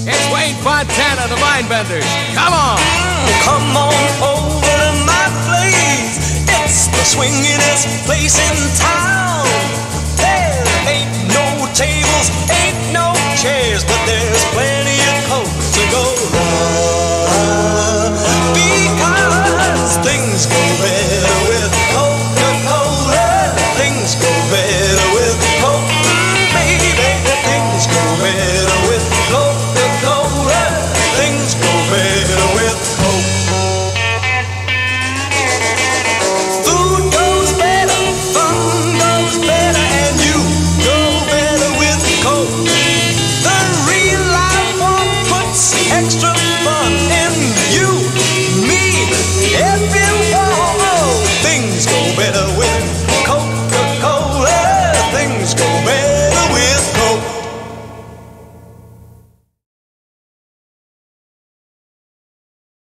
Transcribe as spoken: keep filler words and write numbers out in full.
It's Wayne Fontana, the Mindbenders. Come on! Mm, come on over to my place. It's the swingin'est place in town. There ain't no tables, ain't no chairs, but there's